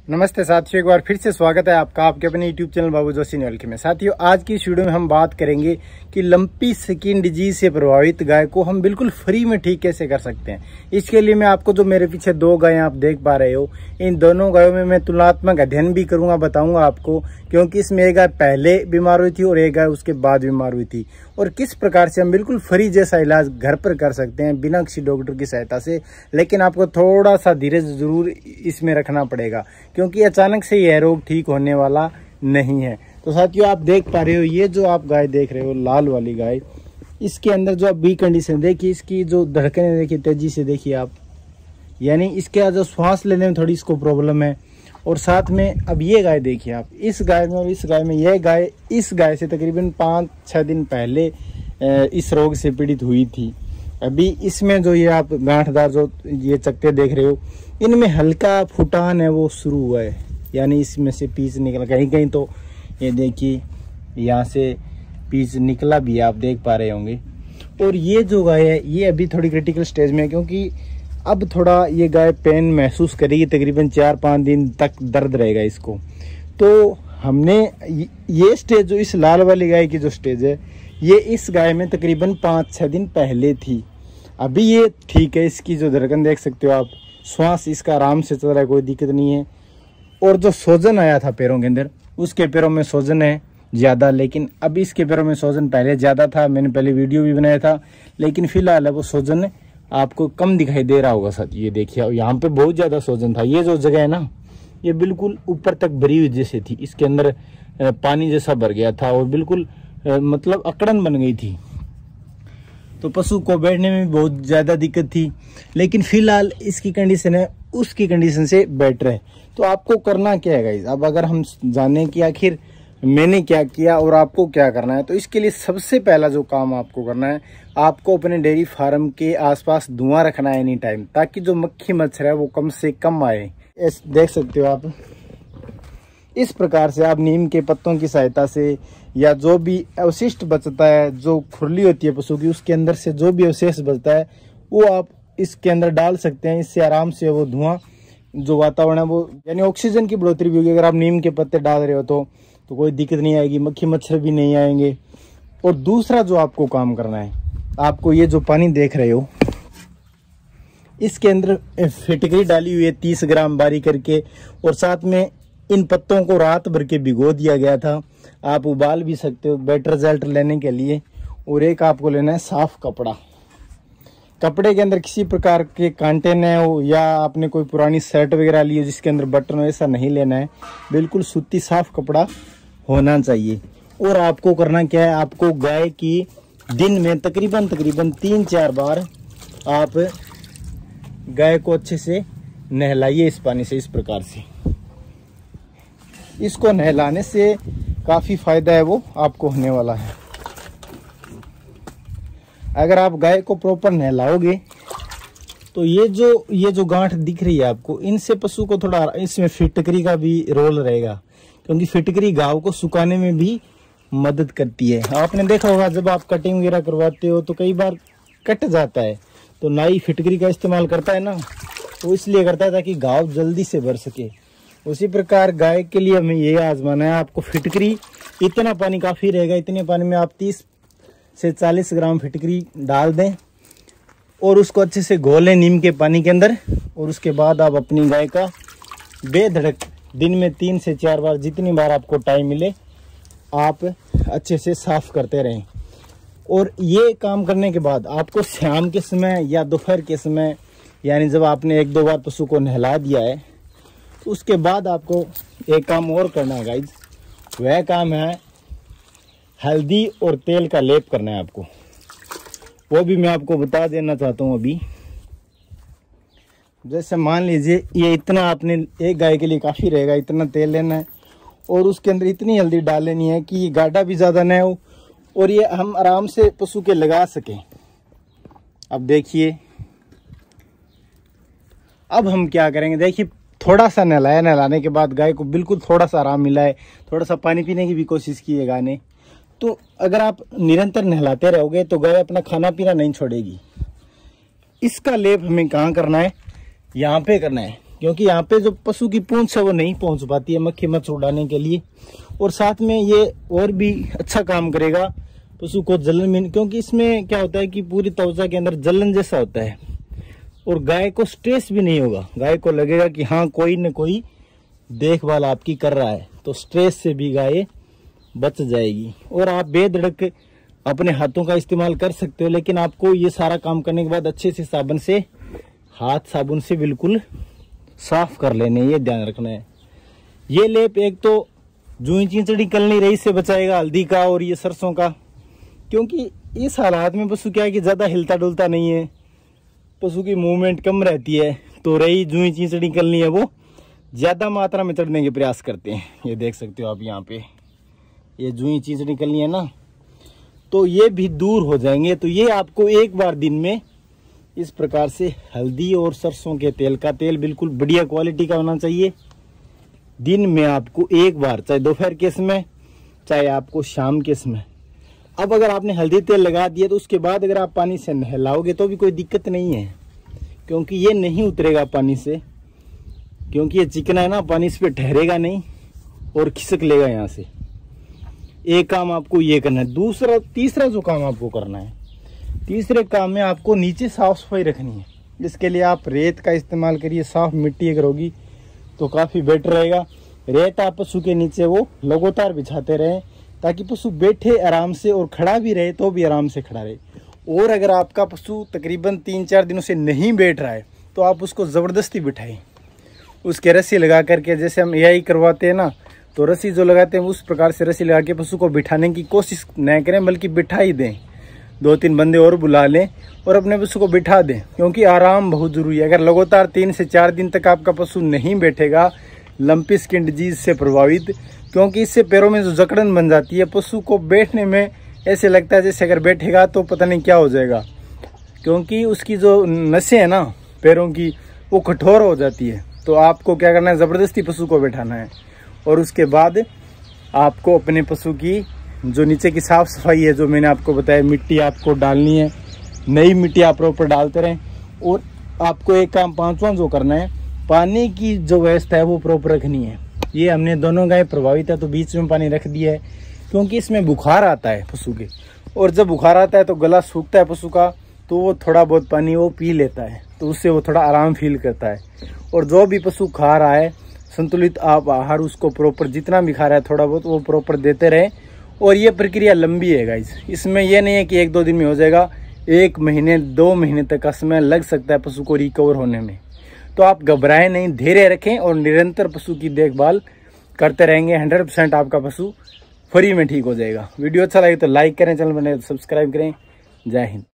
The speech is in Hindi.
नमस्ते साथियों, एक बार फिर से स्वागत है आपका आपके अपने YouTube चैनल बाबू जोशी न्यूल्की में। साथियों, आज की इस वीडियो में हम बात करेंगे कि लंपी स्किन डिजीज से प्रभावित गाय को हम बिल्कुल फ्री में ठीक कैसे कर सकते हैं। इसके लिए मैं आपको जो मेरे पीछे दो गायें आप देख पा रहे हो, इन दोनों गायों में मैं तुलनात्मक अध्ययन भी करूंगा, बताऊंगा आपको, क्योंकि इसमें एक गाय पहले बीमार हुई थी और एक गाय उसके बाद बीमार हुई थी, और किस प्रकार से हम बिल्कुल फ्री जैसा इलाज घर पर कर सकते हैं बिना किसी डॉक्टर की सहायता से। लेकिन आपको थोड़ा सा धीरज जरूर इसमें रखना पड़ेगा, क्योंकि अचानक से यह रोग ठीक होने वाला नहीं है। तो साथियों, आप देख पा रहे हो, ये जो आप गाय देख रहे हो लाल वाली गाय, इसके अंदर जो आप बी कंडीशन देखिए, इसकी जो धड़कनें देखिए, तेजी से देखिए आप, यानी इसके जो श्वास लेने में थोड़ी इसको प्रॉब्लम है। और साथ में अब ये गाय देखिए आप, इस गाय में और इस गाय में, यह गाय इस गाय से तकरीबन 5-6 दिन पहले इस रोग से पीड़ित हुई थी। अभी इसमें जो ये आप गांठदार जो ये चकते देख रहे हो, इनमें हल्का फुटान है वो शुरू हुआ है, यानी इसमें से पीस निकला कहीं कहीं, तो ये देखिए यहाँ से पीस निकला भी आप देख पा रहे होंगे। और ये जो गाय है ये अभी थोड़ी क्रिटिकल स्टेज में है, क्योंकि अब थोड़ा ये गाय पेन महसूस करेगी, तकरीबन 4-5 दिन तक दर्द रहेगा इसको। तो हमने ये स्टेज जो इस लाल वाली गाय की जो स्टेज है, ये इस गाय में तकरीबन 5-6 दिन पहले थी। अभी ये ठीक है, इसकी जो धड़कन देख सकते हो आप, श्वास इसका आराम से चल रहा है, कोई दिक्कत नहीं है। और जो सोजन आया था पैरों के अंदर, उसके पैरों में सोजन है ज़्यादा, लेकिन अब इसके पैरों में सोजन पहले ज़्यादा था, मैंने पहले वीडियो भी बनाया था, लेकिन फिलहाल वो सोजन आपको कम दिखाई दे रहा होगा। साथ ये देखिए, यहाँ पे बहुत ज़्यादा सोजन था। ये जो जगह है ना, ये बिल्कुल ऊपर तक भरी हुई जैसे थी, इसके अंदर पानी जैसा भर गया था और बिल्कुल मतलब अकड़न बन गई थी। तो पशु को बैठने में भी बहुत ज़्यादा दिक्कत थी, लेकिन फिलहाल इसकी कंडीशन है उसकी कंडीशन से बेटर है। तो आपको करना क्या है गाइस, अब अगर हम जाने कि आखिर मैंने क्या किया और आपको क्या करना है, तो इसके लिए सबसे पहला जो काम आपको करना है, आपको अपने डेयरी फार्म के आसपास धुआं रखना है एनी टाइम, ताकि जो मक्खी मच्छर है वो कम से कम आए। देख सकते हो आप, इस प्रकार से आप नीम के पत्तों की सहायता से, या जो भी अवशिष्ट बचता है, जो खुरली होती है पशु की, उसके अंदर से जो भी अवशेष बचता है वो आप इसके अंदर डाल सकते हैं। इससे आराम से वो धुआं जो वातावरण है वो, यानी ऑक्सीजन की बढ़ोतरी भी होगी। अगर आप नीम के पत्ते डाल रहे हो तो कोई दिक्कत नहीं आएगी, मक्खी मच्छर भी नहीं आएंगे। और दूसरा जो आपको काम करना है, आपको ये जो पानी देख रहे हो, इसके अंदर फिटकरी डाली हुई है 30 ग्राम बारीक करके, और साथ में इन पत्तों को रात भर के भिगो दिया गया था। आप उबाल भी सकते हो बेटर रिजल्ट लेने के लिए। और एक आपको लेना है साफ कपड़ा, कपड़े के अंदर किसी प्रकार के कांटे न हो, या आपने कोई पुरानी शर्ट वगैरह ली हो जिसके अंदर बटन हो, ऐसा नहीं लेना है। बिल्कुल सूती साफ कपड़ा होना चाहिए। और आपको करना क्या है, आपको गाय की दिन में तकरीबन 3-4 बार आप गाय को अच्छे से नहलाइए इस पानी से। इस प्रकार से इसको नहलाने से काफ़ी फायदा है वो आपको होने वाला है। अगर आप गाय को प्रॉपर नहलाओगे तो ये जो गांठ दिख रही है आपको, इनसे पशु को थोड़ा, इसमें फिटकरी का भी रोल रहेगा, क्योंकि फिटकरी घाव को सुखाने में भी मदद करती है। आपने देखा होगा जब आप कटिंग वगैरह करवाते हो तो कई बार कट जाता है, तो नाई फिटकरी का इस्तेमाल करता है ना, तो इसलिए करता है ताकि घाव जल्दी से भर सके। उसी प्रकार गाय के लिए हमें ये आजमाना है। आपको फिटकरी, इतना पानी काफ़ी रहेगा, इतने पानी में आप 30 से 40 ग्राम फिटकरी डाल दें और उसको अच्छे से घोलें नीम के पानी के अंदर। और उसके बाद आप अपनी गाय का बेधड़क दिन में 3 से 4 बार, जितनी बार आपको टाइम मिले, आप अच्छे से साफ करते रहें। और ये काम करने के बाद आपको शाम के समय या दोपहर के समय, यानी जब आपने 1-2 बार पशु को नहला दिया है, तो उसके बाद आपको एक काम और करना है गाइज। वह काम है हल्दी और तेल का लेप करना है आपको। वो भी मैं आपको बता देना चाहता हूँ अभी। जैसे मान लीजिए ये इतना आपने एक गाय के लिए काफ़ी रहेगा, इतना तेल लेना है और उसके अंदर इतनी हल्दी डाल लेनी है कि ये गाढ़ा भी ज़्यादा न हो और ये हम आराम से पशु के लगा सकें। अब देखिए, अब हम क्या करेंगे, देखिए थोड़ा सा नहलाया, नहलाने के बाद गाय को बिल्कुल थोड़ा सा आराम मिला है, थोड़ा सा पानी पीने की भी कोशिश की है गाय ने। तो अगर आप निरंतर नहलाते रहोगे तो गाय अपना खाना पीना नहीं छोड़ेगी। इसका लेप हमें कहाँ करना है, यहाँ पे करना है, क्योंकि यहाँ पे जो पशु की पूंछ है वो नहीं पहुंच पाती है मक्खी मच्छर उड़ाने के लिए। और साथ में ये और भी अच्छा काम करेगा पशु को जलन में, क्योंकि इसमें क्या होता है कि पूरी त्वचा के अंदर जलन जैसा होता है और गाय को स्ट्रेस भी नहीं होगा। गाय को लगेगा कि हाँ कोई न कोई देखभाल आपकी कर रहा है, तो स्ट्रेस से भी गाय बच जाएगी। और आप बेधड़क अपने हाथों का इस्तेमाल कर सकते हो, लेकिन आपको ये सारा काम करने के बाद अच्छे से साबुन से, हाथ साबुन से बिल्कुल साफ कर लेने, ये ध्यान रखना है। ये लेप एक तो जूई चिंचड़ी कलनी रही से बचाएगा, हल्दी का और ये सरसों का, क्योंकि इस हालात में पशु क्या है कि ज्यादा हिलता डुलता नहीं है, पशु की मूवमेंट कम रहती है, तो रही जूई चिंचड़ी कलनी है वो ज्यादा मात्रा में चढ़ने के प्रयास करते हैं। ये देख सकते हो आप यहाँ पे, ये जूई चिंचड़ी कलनी है ना, तो ये भी दूर हो जाएंगे। तो ये आपको एक बार दिन में इस प्रकार से हल्दी और सरसों के तेल का, तेल बिल्कुल बढ़िया क्वालिटी का होना चाहिए, दिन में आपको एक बार, चाहे दोपहर के समय चाहे आपको शाम के समय। अब अगर आपने हल्दी तेल लगा दिया तो उसके बाद अगर आप पानी से नहलाओगे तो भी कोई दिक्कत नहीं है, क्योंकि ये नहीं उतरेगा पानी से, क्योंकि ये चिकना है ना, पानी इस पे ठहरेगा नहीं और खिसक लेगा यहाँ से। एक काम आपको ये करना है। तीसरा जो काम आपको करना है, तीसरे काम में आपको नीचे साफ सफाई रखनी है। इसके लिए आप रेत का इस्तेमाल करिए, साफ मिट्टी अगर होगी तो काफी बेटर रहेगा। रेत आप पशु के नीचे वो लगातार बिछाते रहें, ताकि पशु बैठे आराम से और खड़ा भी रहे तो भी आराम से खड़ा रहे। और अगर आपका पशु तकरीबन 3-4 दिनों से नहीं बैठ रहा है तो आप उसको ज़बरदस्ती बिठाएं, उसके रस्सी लगा करके, जैसे हम एआई करवाते हैं ना, तो रस्सी जो लगाते हैं उस प्रकार से रस्सी लगा के पशु को बिठाने की कोशिश न करें, बल्कि बिठा ही दें। 2-3 बंदे और बुला लें और अपने पशु को बिठा दें, क्योंकि आराम बहुत जरूरी है। अगर लगातार 3 से 4 दिन तक आपका पशु नहीं बैठेगा लंपी स्किन डिजीज से प्रभावित, क्योंकि इससे पैरों में जो जकड़न बन जाती है, पशु को बैठने में ऐसे लगता है जैसे अगर बैठेगा तो पता नहीं क्या हो जाएगा, क्योंकि उसकी जो नसें है ना पैरों की वो कठोर हो जाती है। तो आपको क्या करना है, ज़बरदस्ती पशु को बैठाना है। और उसके बाद आपको अपने पशु की जो नीचे की साफ सफाई है, जो मैंने आपको बताया, मिट्टी आपको डालनी है, नई मिट्टी आप प्रॉपर डालते रहें। और आपको एक काम 5वां जो करना है, पानी की जो व्यवस्था है वो प्रॉपर रखनी है। ये हमने दोनों गाय प्रभावित है तो बीच में पानी रख दिया है, क्योंकि इसमें बुखार आता है पशु के, और जब बुखार आता है तो गला सूखता है पशु का, तो वो थोड़ा बहुत पानी वो पी लेता है, तो उससे वो थोड़ा आराम फील करता है। और जो भी पशु खा रहा है संतुलित आप आहार उसको प्रॉपर जितना भी खा रहा है थोड़ा बहुत वो प्रॉपर देते रहें। और ये प्रक्रिया लंबी है गाइस, इसमें यह नहीं है कि 1-2 दिन में हो जाएगा, 1 महीने 2 महीने तक का समय लग सकता है पशु को रिकवर होने में। तो आप घबराएं नहीं, धैर्य रखें और निरंतर पशु की देखभाल करते रहेंगे, 100% आपका पशु फ्री में ठीक हो जाएगा। वीडियो अच्छा लगे तो लाइक करें, चैनल बने तो सब्सक्राइब करें। जय हिंद।